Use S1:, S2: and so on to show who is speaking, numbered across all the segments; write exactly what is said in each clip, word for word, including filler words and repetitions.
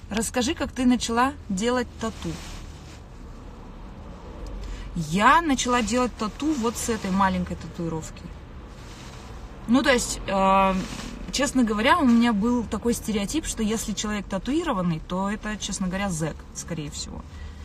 S1: Расскажи, как ты начала делать тату. Я начала делать тату вот с этой маленькой татуировки. Ну, то есть, э, честно говоря, у меня был такой стереотип, что если человек татуированный, то это, честно говоря, зэк, скорее всего.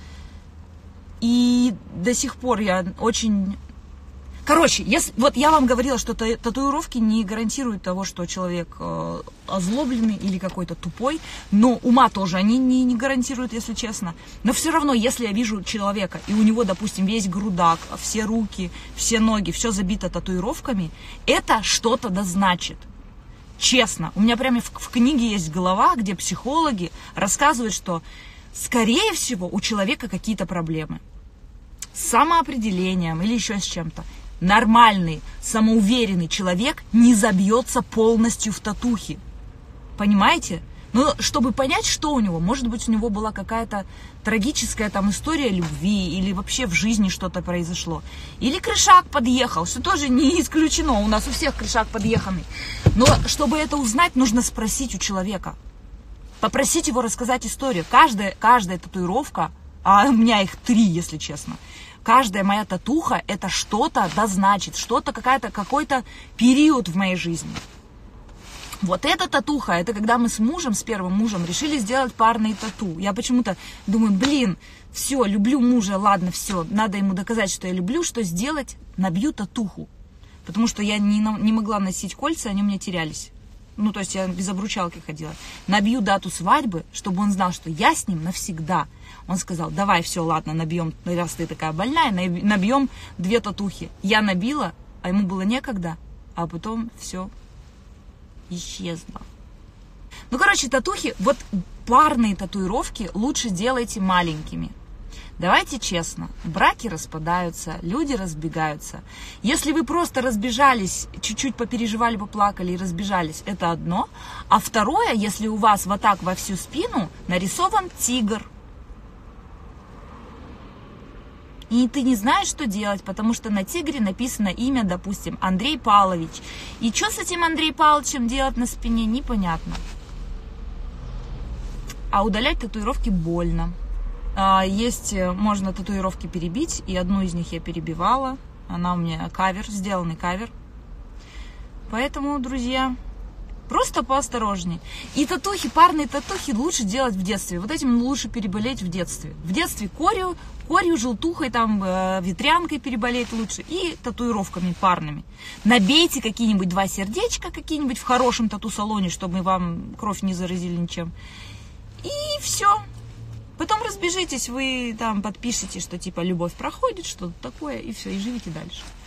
S1: И до сих пор я очень... Короче, если, вот я вам говорила, что татуировки не гарантируют того, что человек э, озлобленный или какой-то тупой, но ума тоже они не, не гарантируют, если честно. Но все равно, если я вижу человека, и у него, допустим, весь грудак, все руки, все ноги, все забито татуировками, это что-то да значит. Честно, у меня прямо в, в книге есть глава, где психологи рассказывают, что, скорее всего, у человека какие-то проблемы с самоопределением или еще с чем-то. Нормальный, самоуверенный человек не забьется полностью в татухи. Понимаете? Но чтобы понять, что у него, может быть, у него была какая-то трагическая там история любви, или вообще в жизни что-то произошло. Или крышак подъехал, что тоже не исключено, у нас у всех крышак подъеханный. Но чтобы это узнать, нужно спросить у человека. Попросить его рассказать историю. Каждая, каждая татуировка, а у меня их три, если честно, каждая моя татуха это что-то да значит, что-то, какая-то, какой-то период в моей жизни. Вот эта татуха, это когда мы с мужем, с первым мужем, решили сделать парные тату. Я почему-то думаю, блин, все, люблю мужа, ладно, все, надо ему доказать, что я люблю, что сделать, набью татуху. Потому что я не, не могла носить кольца, они у меня терялись. Ну, то есть я без обручалки ходила. Набью дату свадьбы, чтобы он знал, что я с ним навсегда. Он сказал, давай, все, ладно, набьем, раз ты такая больная, набьем две татухи. Я набила, а ему было некогда, а потом все исчезло. Ну, короче, татухи, вот парные татуировки лучше делайте маленькими. Давайте честно, браки распадаются, люди разбегаются. Если вы просто разбежались, чуть-чуть попереживали, поплакали и разбежались, это одно. А второе, если у вас вот так во всю спину нарисован тигр. И ты не знаешь, что делать, потому что на тигре написано имя, допустим, Андрей Павлович. И что с этим Андреем Павловичем делать на спине, непонятно. А удалять татуировки больно. Есть, можно татуировки перебить, и одну из них я перебивала. Она у меня кавер, сделанный кавер. Поэтому, друзья, просто поосторожнее. И татухи, парные татухи лучше делать в детстве. Вот этим лучше переболеть в детстве. В детстве корью, корью, желтухой, там, ветрянкой переболеть лучше. И татуировками парными. Набейте какие-нибудь два сердечка, какие-нибудь в хорошем тату-салоне, чтобы вам кровь не заразили ничем. И все. Потом разбежитесь, вы там подпишите, что типа любовь проходит, что-то такое, и все, и живите дальше.